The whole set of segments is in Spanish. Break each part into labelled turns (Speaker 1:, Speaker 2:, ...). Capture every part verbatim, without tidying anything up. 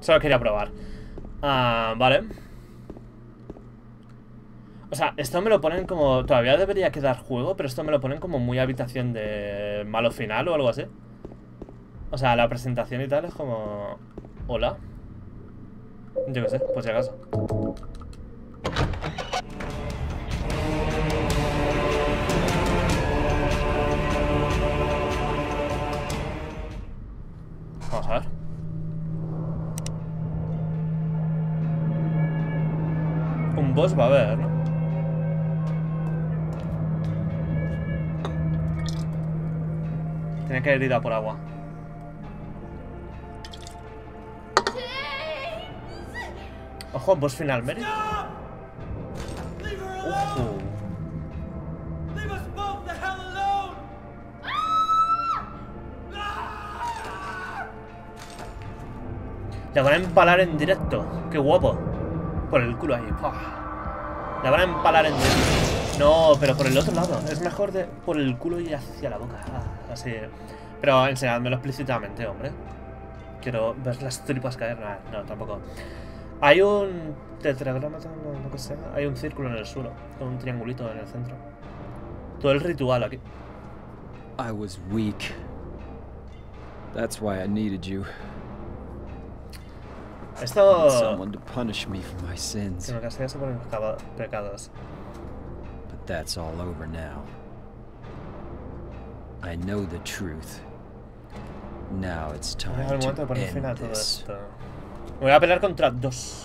Speaker 1: Solo quería probar. Ah, vale. O sea, esto me lo ponen como... Todavía debería quedar juego, pero esto me lo ponen como muy habitación de malo final o algo así. O sea, la presentación y tal es como... Hola. Yo qué sé, pues si acaso. Vamos a ver. Un boss va a haber, ¿no? Tiene que ir ida por agua. Ojo, boss final, Mary. Uh. La van a empalar en directo. Qué guapo. Por el culo ahí. La van a empalar en directo. No, pero por el otro lado. Es mejor de por el culo y hacia la boca. Ah, así. Pero enseñádmelo explícitamente, hombre. Quiero ver las tripas caer. Nah, no, tampoco. Hay un tetragrama, no, no que sea. Hay un círculo en el suelo. Con un triangulito en el centro. Todo el ritual aquí.
Speaker 2: I was weak. That's why I needed you.
Speaker 1: Esto...
Speaker 2: Someone to punish me for my sins.
Speaker 1: Que me castigase por mis pecados.
Speaker 2: But that's all over now. I know the truth. Now it's time
Speaker 1: Llega el momento de
Speaker 2: to
Speaker 1: poner fin a
Speaker 2: end
Speaker 1: todo
Speaker 2: this.
Speaker 1: esto. Me voy a pelear contra dos.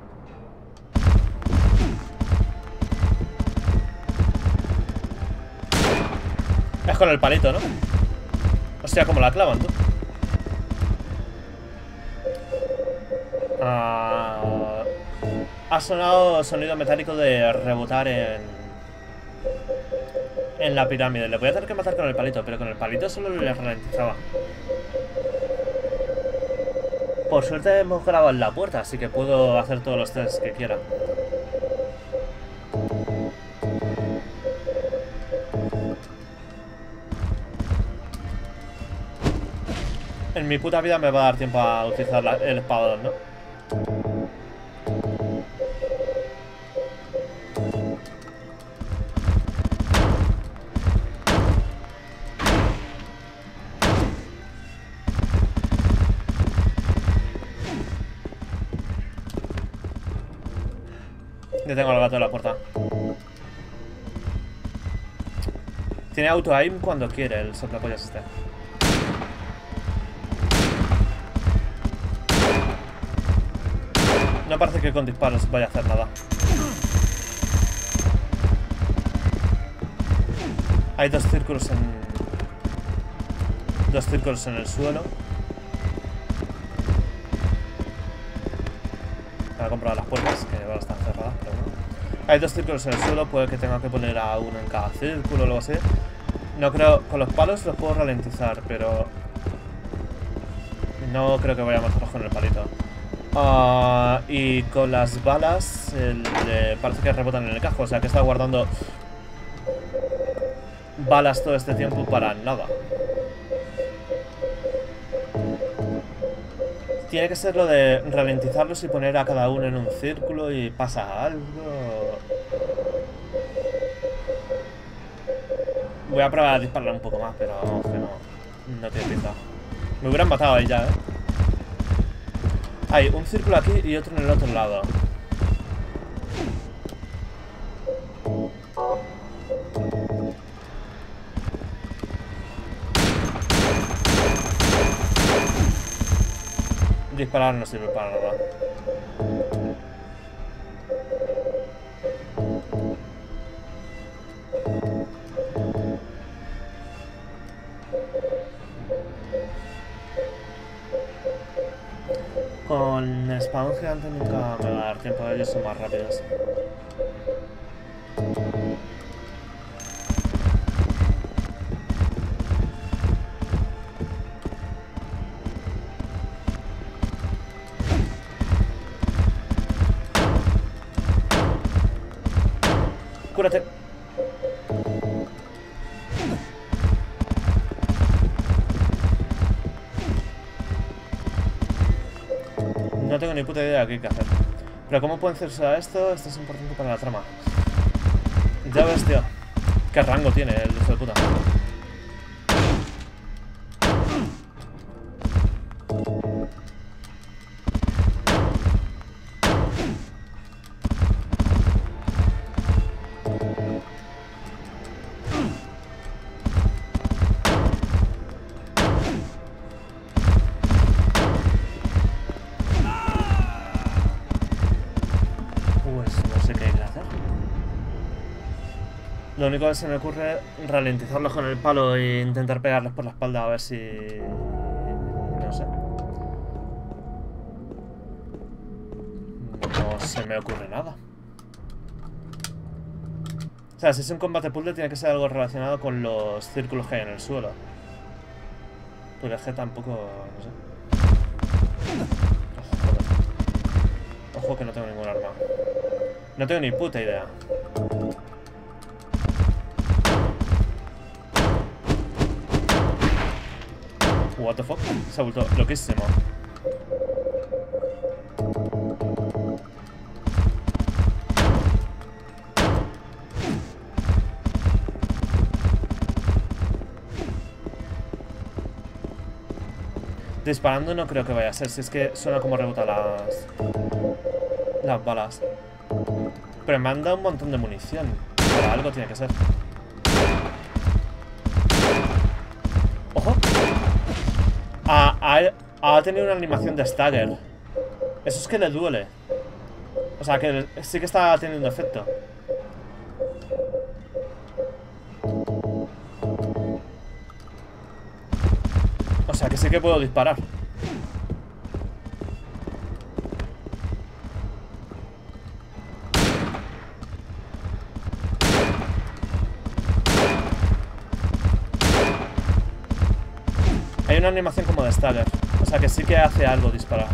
Speaker 1: Es con el palito, ¿no? Hostia, como la clavan, tú. Ah, ha sonado sonido metálico de rebotar en en la pirámide. Le voy a tener que matar con el palito, pero con el palito solo le ralentizaba. Por suerte hemos grabado en la puerta, así que puedo hacer todos los tests que quiera. En mi puta vida me va a dar tiempo a utilizar la, el espadón, ¿no? Ya tengo al gato en la puerta. Tiene auto-aim cuando quiere el soplapollas este. No parece que con disparos vaya a hacer nada. Hay dos círculos en... Dos círculos en el suelo. Voy a comprobar las puertas, que ahora están cerradas, pero bueno. Hay dos círculos en el suelo, puede que tenga que poner a uno en cada círculo o algo así. No creo... Con los palos los puedo ralentizar, pero... No creo que vaya a matarlos con el palito. Uh, y con las balas el, eh, parece que rebotan en el casco, o sea que está guardando balas todo este tiempo para nada. Tiene que ser lo de ralentizarlos y poner a cada uno en un círculo y pasa algo. Voy a probar a disparar un poco más, pero vamos que no, no tiene pinta. Me hubieran matado ahí ya, eh. Hay un círculo aquí y otro en el otro lado. Disparar no sirve para nada. Con el spawn gigante nunca me va a dar tiempo, ellos son más rápidos. Cúrate. No No tengo ni puta idea de qué hay que hacer. Pero ¿cómo pueden hacerse esto? Esto es importante para la trama. Ya ves, tío. ¿Qué rango tiene el hijo de puta? Lo único que se me ocurre es ralentizarlos con el palo e intentar pegarles por la espalda a ver si... no sé. No se me ocurre nada. O sea, si es un combate puzzle tiene que ser algo relacionado con los círculos que hay en el suelo. Pero es que tampoco... no sé. Ojo, Ojo que no tengo ningún arma. No tengo ni puta idea. What the fuck? Se ha vuelto loquísimo. Disparando no creo que vaya a ser, si es que suena como rebota las... las balas. Pero me han dado un montón de munición. Para algo tiene que ser. ¡Ojo! Ha, ha, ha tenido una animación de stagger. Eso es que le duele. O sea, que sí que está teniendo efecto. O sea, que sí que puedo disparar. Hay una animación como de stagger. O sea que sí que hace algo disparar.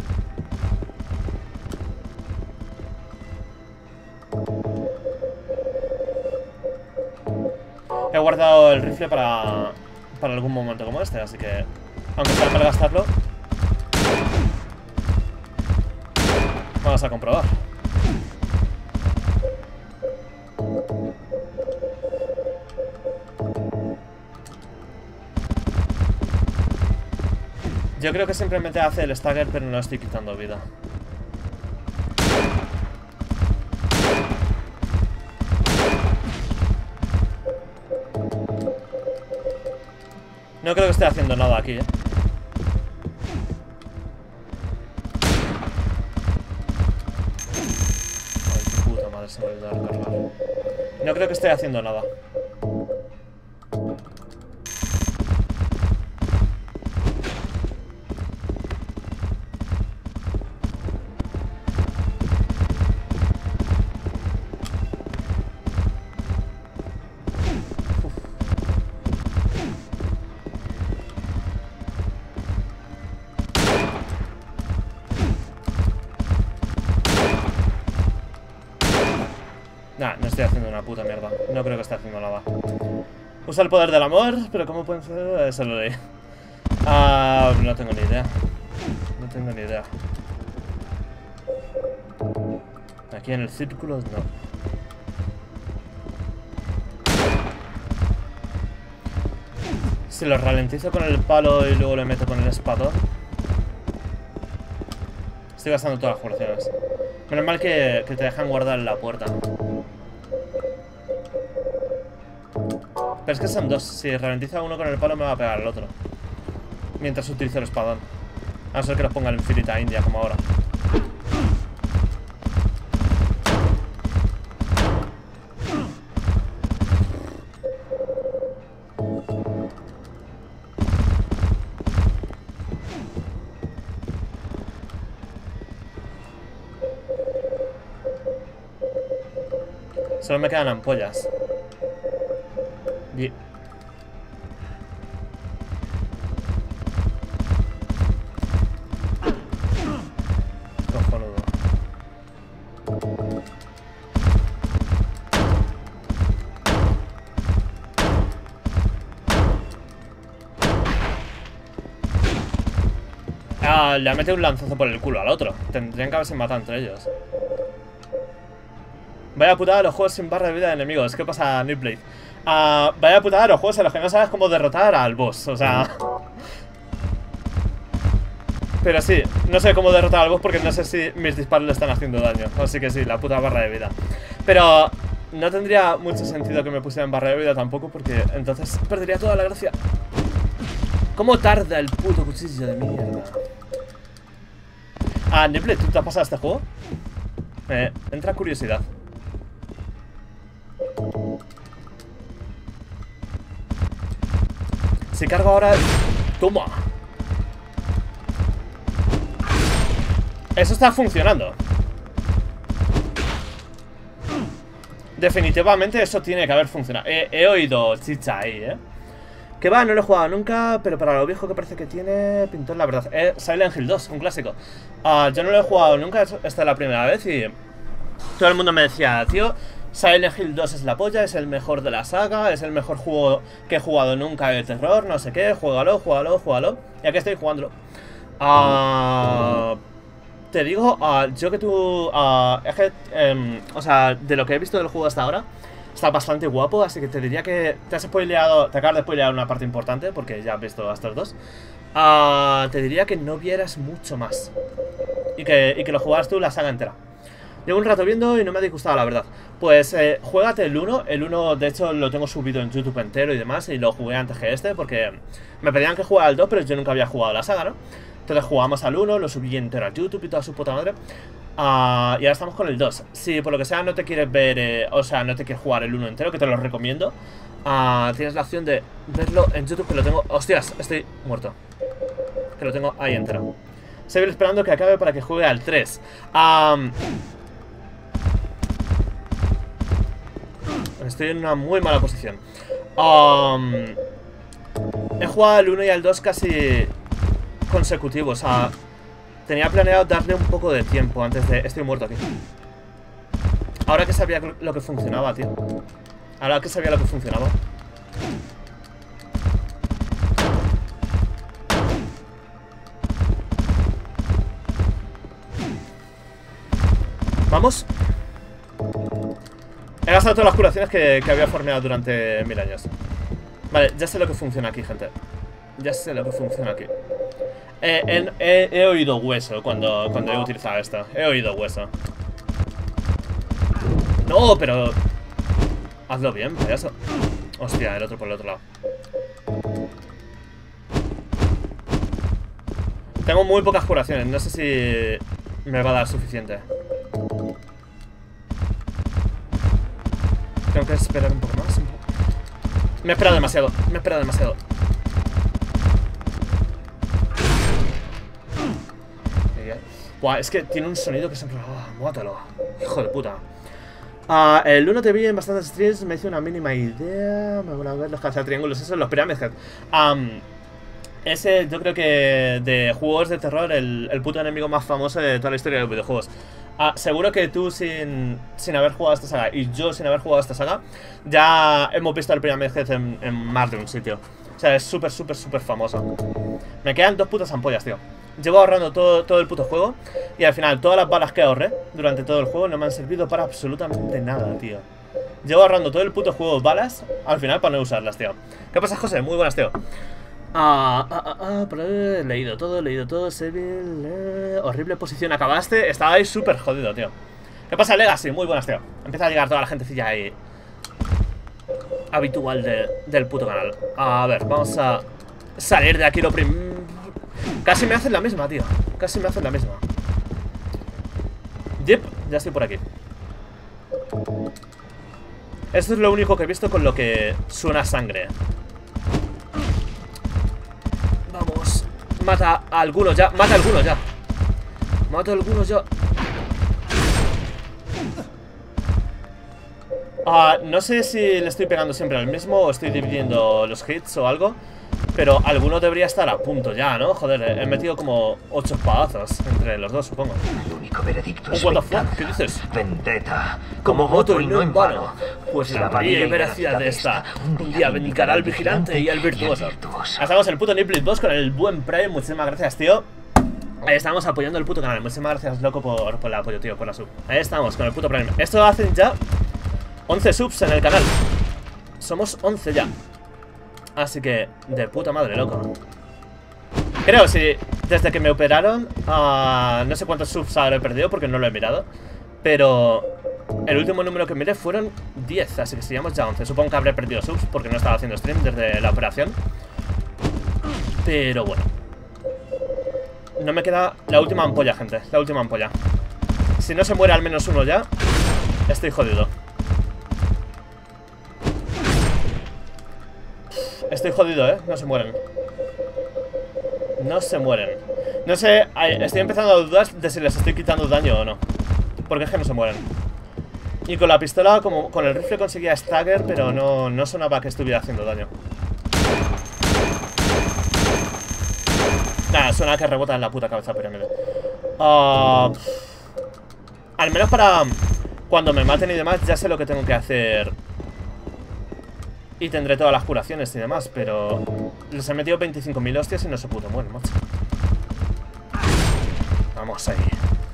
Speaker 1: He guardado el rifle para, para algún momento como este, así que aunque sea para gastarlo, vamos a comprobar. Yo creo que simplemente hace el stagger, pero no estoy quitando vida. No creo que esté haciendo nada aquí, eh. Ay, qué puta madre, se me olvidó recargar. No creo que esté haciendo nada. Nah, no estoy haciendo una puta mierda. No creo que esté haciendo nada. Usa el poder del amor, pero ¿cómo pueden hacer? Eso lo leí. Ah, no tengo ni idea. No tengo ni idea. Aquí en el círculo no. Si lo ralentizo con el palo y luego le meto con el espadón. Estoy gastando todas las curaciones. Menos mal que, que te dejan guardar en la puerta. Pero es que son dos. Si ralentiza uno con el palo me va a pegar el otro. Mientras utilizo el espadón. A no ser que los ponga en Infinita India como ahora. Solo me quedan ampollas. Bien. Cojonudo. Ah, le ha metido un lanzazo por el culo al otro. Tendrían que haberse matado entre ellos. Vaya putada los juegos sin barra de vida de enemigos. ¿Qué pasa, Nipblade? Ah, vaya putada los juegos en los que no sabes cómo derrotar al boss. O sea... Pero sí, no sé cómo derrotar al boss porque no sé si mis disparos le están haciendo daño. Así que sí, la puta barra de vida. Pero no tendría mucho sentido que me pusieran barra de vida tampoco, porque entonces perdería toda la gracia. ¿Cómo tarda el puto cuchillo de mierda? Ah, Nipblade, ¿tú te has pasado este juego? Eh, entra curiosidad. Si cargo ahora... ¡Toma! Eso está funcionando. Definitivamente eso tiene que haber funcionado. He, he oído chicha ahí, ¿eh? Que va, no lo he jugado nunca, pero para lo viejo que parece que tiene, pintó la verdad. Eh, Silent Hill dos, un clásico. uh, Yo no lo he jugado nunca, esta es la primera vez y todo el mundo me decía, tío, Silent Hill dos es la polla, es el mejor de la saga, es el mejor juego que he jugado nunca de terror, no sé qué, juégalo, juégalo, juégalo. Y aquí estoy jugándolo. uh, Te digo, uh, yo que tú, uh, es que, um, o sea, de lo que he visto del juego hasta ahora, está bastante guapo, así que te diría que te has spoileado, te acabas de spoilear una parte importante, porque ya has visto a estos dos. uh, Te diría que no vieras mucho más y que, y que lo jugaras tú la saga entera. Llevo un rato viendo y no me ha disgustado, la verdad. Pues eh, juégate el uno. El uno, de hecho, lo tengo subido en YouTube entero y demás, y lo jugué antes que este, porque me pedían que jugara al dos, pero yo nunca había jugado la saga, ¿no? Entonces jugamos al uno, lo subí entero a YouTube y toda su puta madre. uh, Y ahora estamos con el dos. Si por lo que sea no te quieres ver, eh, o sea, no te quieres jugar el uno entero, que te lo recomiendo, uh, tienes la opción de verlo en YouTube, que lo tengo... Hostias, estoy muerto. Que lo tengo ahí entero. Seguir esperando que acabe para que juegue al tres. um, Estoy en una muy mala posición. um, He jugado al uno y al dos casi consecutivos. O sea, tenía planeado darle un poco de tiempo antes de... Estoy muerto aquí. Ahora que sabía lo que funcionaba, tío. Ahora que sabía lo que funcionaba. Vamos. He gastado todas las curaciones que, que había farmeado durante mil años. Vale, ya sé lo que funciona aquí, gente. Ya sé lo que funciona aquí. Eh, en, he, he oído hueso cuando, cuando he utilizado esto. He oído hueso. No, pero... hazlo bien, payaso. Hostia, el otro por el otro lado. Tengo muy pocas curaciones. No sé si me va a dar suficiente. Tengo que esperar un poco más. Me he esperado demasiado. Me he esperado demasiado. Buah, es que tiene un sonido que siempre... Oh, mátalo. Hijo de puta. Uh, el uno te vi en bastantes streams. Me hice una mínima idea. Me van a ver los cazatriángulos. Esos, los Pyramid Head. Um, ese yo creo que de juegos de terror, el, el puto enemigo más famoso de toda la historia de los videojuegos. Uh, seguro que tú sin, sin haber jugado esta saga y yo sin haber jugado esta saga, ya hemos visto el Pyramid Head en, en más de un sitio. O sea, es súper, súper, súper famoso. Me quedan dos putas ampollas, tío. Llevo ahorrando todo, todo el puto juego y al final todas las balas que ahorré durante todo el juego no me han servido para absolutamente nada, tío. Llevo ahorrando todo el puto juego balas al final para no usarlas, tío. ¿Qué pasa, José? Muy buenas, tío. Ah, ah, ah, ah, pero he leído todo, he leído todo. Seville, eh, horrible posición. Acabaste, estabais súper jodido, tío. ¿Qué pasa, Legacy? Muy buenas, tío. Empieza a llegar toda la gentecilla ahí habitual de, del puto canal. A ver, vamos a salir de aquí lo primero. Casi me hacen la misma, tío. Casi me hacen la misma. Yep, ya estoy por aquí. Esto es lo único que he visto con lo que suena sangre. Vamos. Mata a algunos ya. Mata a algunos ya. Mata a algunos ya. Uh, no sé si le estoy pegando siempre al mismo o estoy dividiendo los hits o algo. Pero alguno debería estar a punto ya, ¿no? Joder, he metido como ocho espadazos entre los dos, supongo.
Speaker 3: El único veredicto es
Speaker 1: Oh, what the
Speaker 3: venganza,
Speaker 1: fuck, ¿qué dices?
Speaker 3: Vendetta,
Speaker 1: Como voto y no en vano.
Speaker 3: Pues
Speaker 1: Pues
Speaker 3: la
Speaker 1: la
Speaker 3: valía
Speaker 1: valía y veracidad de esta un día vendicará al vigilante y al virtuoso. Hacemos el puto Nipblade dos con el buen Prime. Muchísimas gracias, tío. Ahí estamos apoyando el puto canal. Muchísimas gracias, loco, por, por el apoyo, tío, por la sub. Ahí estamos, con el puto Prime. Esto hacen ya once subs en el canal. Somos once ya. Así que, de puta madre, loco. Creo, si desde que me operaron, uh, no sé cuántos subs habré perdido porque no lo he mirado. Pero el último número que miré fueron diez, así que si llevamos ya once. Supongo que habré perdido subs porque no estaba haciendo stream desde la operación. Pero bueno. No me queda la última ampolla, gente. La última ampolla. Si no se muere al menos uno ya, estoy jodido. Estoy jodido, ¿eh? No se mueren. No se mueren. No sé, estoy empezando a dudar de si les estoy quitando daño o no. Porque es que no se mueren. Y con la pistola, como con el rifle conseguía stagger, pero no, no sonaba que estuviera haciendo daño. Nada, suena que rebota en la puta cabeza pirámide. Uh, al menos para cuando me maten y demás, ya sé lo que tengo que hacer. Y tendré todas las curaciones y demás, pero les he metido veinticinco mil hostias y no se puto mueren, macho. Vamos ahí.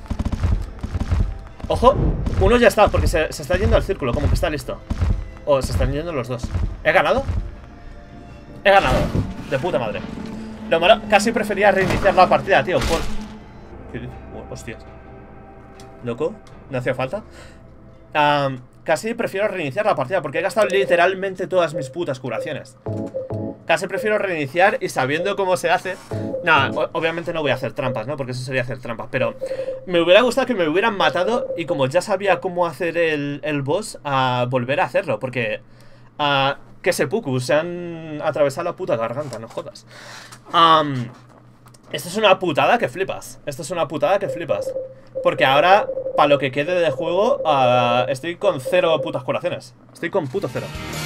Speaker 1: Ojo, uno ya está, porque se, se está yendo al círculo, como que está listo. O se están yendo los dos. ¿He ganado? He ganado, de puta madre. Lo malo, casi prefería reiniciar la partida, tío, por... ¿Qué dices? Oh, hostias. ¿Loco? ¿No hacía falta? Um, casi prefiero reiniciar la partida porque he gastado literalmente todas mis putas curaciones. Casi prefiero reiniciar y sabiendo cómo se hace. Nada, obviamente no voy a hacer trampas, ¿no? Porque eso sería hacer trampas. Pero me hubiera gustado que me hubieran matado y como ya sabía cómo hacer el, el boss, a volver a hacerlo. Porque... Uh, que seppuku, se han atravesado la puta garganta, no jodas. Um, esto es una putada que flipas. Esto es una putada que flipas. Porque ahora, para lo que quede de juego, uh, estoy con cero putas curaciones. Estoy con puto cero.